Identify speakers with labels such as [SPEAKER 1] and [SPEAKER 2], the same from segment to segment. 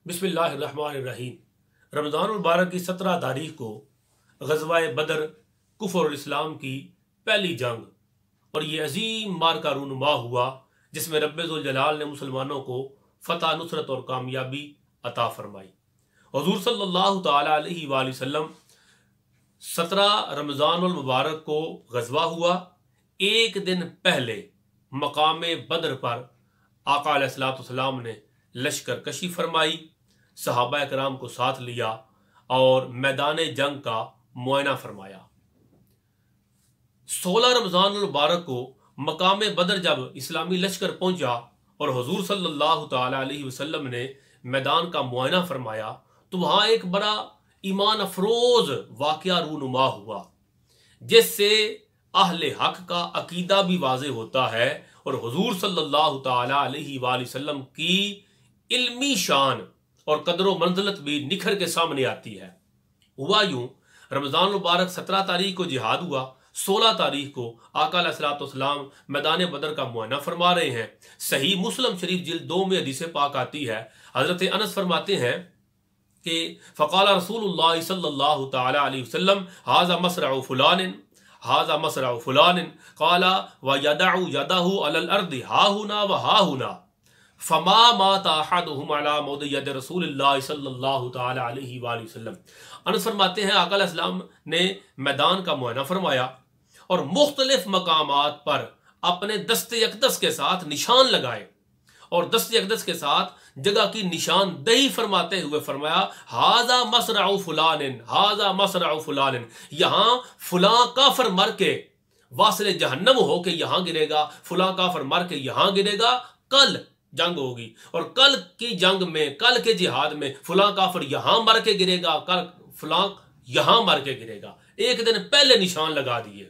[SPEAKER 1] बिस्मिल्लाहिर्रहमानिर्रहीम। रमज़ान मुबारक की 17 तारीख को ग़ज़वा-ए बदर कुफ़्र और इस्लाम की पहली जंग और ये अजीम मार्का रूनुमा हुआ जिसमें रब्बे ज़ुल जलाल ने मुसलमानों को फ़तह, नुसरत और कामयाबी अता फरमाई। हुज़ूर सल्लल्लाहु तआला अलैहि वसल्लम 17 रमज़ानुल मुबारक को ग़ज़वा हुआ। एक दिन पहले मकामे बदर पर आका अलैहिस्सलाम ने लश्कर कशी फरमाई, सहाबा कराम को साथ लिया और मैदान जंग का मुआयना फरमाया। 16 रमज़ान मुबारक को मकामे बदर जब इस्लामी लश्कर पहुंचा और हुज़ूर सल्लल्लाहु तआला अलैहि वसल्लम ने मैदान का मुआयना फरमाया तो वहां एक बड़ा ईमान अफरोज वाक़या रूनुमा हुआ जिससे अहले हक का अकीदा भी वाज़े होता है और हुज़ूर सल्लल्लाहु तआला अलैहि वसल्लम की इल्मी शान और कदर मंजिलत भी निखर के सामने आती है। हुआ यूं, रमज़ान मुबारक 17 तारीख को जिहाद हुआ। 16 तारीख को आका अलैहिस्सलाम मैदान बदर का मुआयना फरमा रहे हैं। सही मुस्लिम शरीफ जिल्द 2 में हदीस पाक आती है। हज़रत अनस फरमाते हैं कि फ़क़ाल रसूलुल्लाह सल्लल्लाहु तआला अलैहि वसल्लम हाज़ा मसरअ फुलानिन हाज़ा मसरअ फुलानिन क़ाला व यदअु यदहु अलल अर्दि हाहुना व हाहुना फमा माता अहदुहुम अला मौदि यद रसूलिल्लाह सल्लल्लाहु तआला अलैहि वसल्लम। अनस फरमाते हैं आका अलैहिस्सलाम ने मैदान का मुआयना फरमाया और मुख्तलिफ मकामात पर अपने दस्ते अक़दस के साथ निशान लगाए और दस्ते अक़दस के साथ जगह की निशानदही फरमाते हुए फरमाया हाज़ा मसरअ फुलानिन हाज़ा मसरअ फुलानिन, यहाँ फुलां काफिर मर के वासिले जहन्नम हो के यहाँ गिरेगा, फुलां काफिर मर के यहाँ गिरेगा, कल जंग होगी और कल की जंग में, कल के जिहाद में फुलां काफिर यहाँ मर के गिरेगा, कल फुलां यहाँ मर के गिरेगा। एक दिन पहले निशान लगा दिए।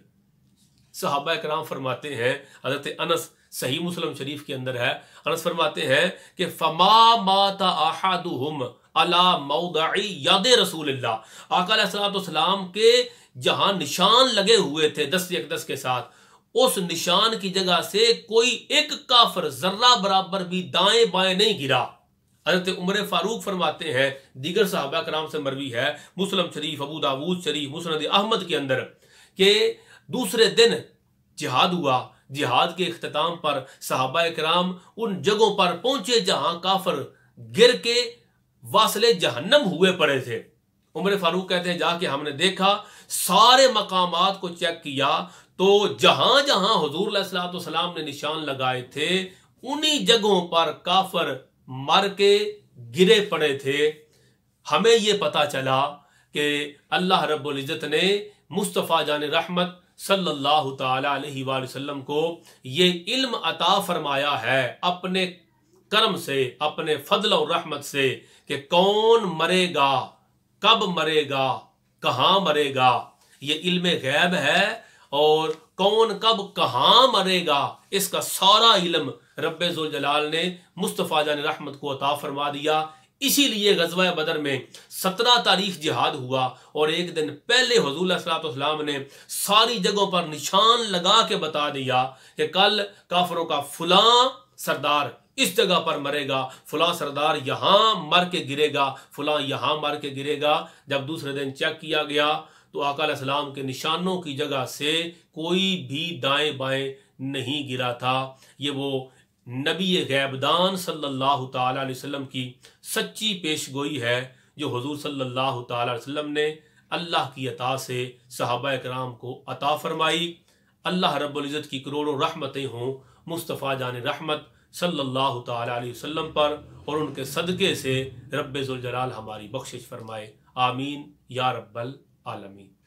[SPEAKER 1] सहाबा कराम फरमाते हैं, हज़रत अनस सही मुस्लिम शरीफ के अंदर है, अनस फरमाते हैं कि फमा माता अहदुहुम अला मौदई याद रसूलिल्लाह। आका अलैहिस्सलाम के जहां निशान लगे हुए थे दस्ते अक़दस के साथ, उस निशान की जगह से कोई एक काफिर जर्रा बराबर भी दाएं बाएं नहीं गिरा। हज़रत उमर फारूक फरमाते हैं, दीगर सहाबा कराम से मरवी है मुस्लिम शरीफ, अबू दाऊद शरीफ, मुस्नद अहमद के अंदर, कि दूसरे दिन जिहाद हुआ। जिहाद के इख्तिताम पर सहाबा कराम उन जगहों पर पहुंचे जहां काफिर गिर के वासले जहन्नम हुए पड़े थे। उमर फारूक कहते हैं जाके हमने देखा, सारे मकामात को चेक किया तो जहां जहां हुजूर अलैहिस्सलाम ने निशान लगाए थे उन्हीं जगहों पर काफिर मर के गिरे पड़े थे। हमें यह पता चला कि अल्लाह रब्बुल इज्जत ने मुस्तफ़ा जान रहमत सल्लल्लाहु तआला अलैहि वसल्लम को ये इल्म अता फरमाया है अपने करम से, अपने फضل और रहमत से, कि कौन मरेगा, कब मरेगा, कहाँ मरेगा, ये इल्म गैब है और कौन कब कहाँ मरेगा इसका सारा इल्म रब्बे ज़ुल जलाल ने मुस्तफ़ा जान रहमत को अता फरमा दिया। इसीलिए ग़ज़वा बदर में 17 तारीख जिहाद हुआ और एक दिन पहले हुज़ूर अलैहिस्सलाम ने सारी जगहों पर निशान लगा के बता दिया कि कल काफिरों का फुलां सरदार इस जगह पर मरेगा, फुलां सरदार यहाँ मर के गिरेगा, फुलां यहाँ मर के गिरेगा। जब दूसरे दिन चेक किया गया तो आका अलैहिस्सलाम के निशानों की जगह से कोई भी दाएं बाएं नहीं गिरा था। ये वो नबी गैबदान सल्लल्लाहु तआला अलैहि वसल्लम की सच्ची पेशगोई है जो हुजूर सल्लल्लाहु तआला अलैहि वसल्लम ने अल्लाह की अता से सहाबा कराम को अता फरमाई। अल्लाह रब्बुल इज़्ज़त की करोड़ों रहमतें हों मुस्तफ़ा जान रहमत सल्लल्लाहु तआला अलैहि वसल्लम पर और उनके सदक़े से रब्बे ज़ुल जलाल हमारी बख्शिश फरमाए। आमीन या रब्बल आलमीन।